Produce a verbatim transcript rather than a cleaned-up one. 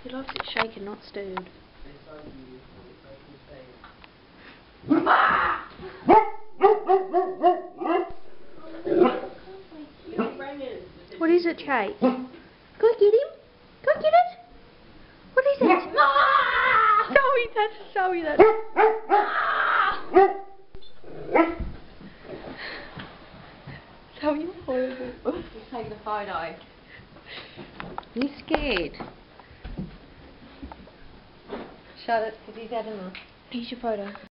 He likes it shaken, not stirred. What is it, Chase? Go get him. Go get it. What is it? Show me that. Show me that. Show me horrible. He's taking a photo. He's scared. Shut it, because he's had enough. Here's your photo.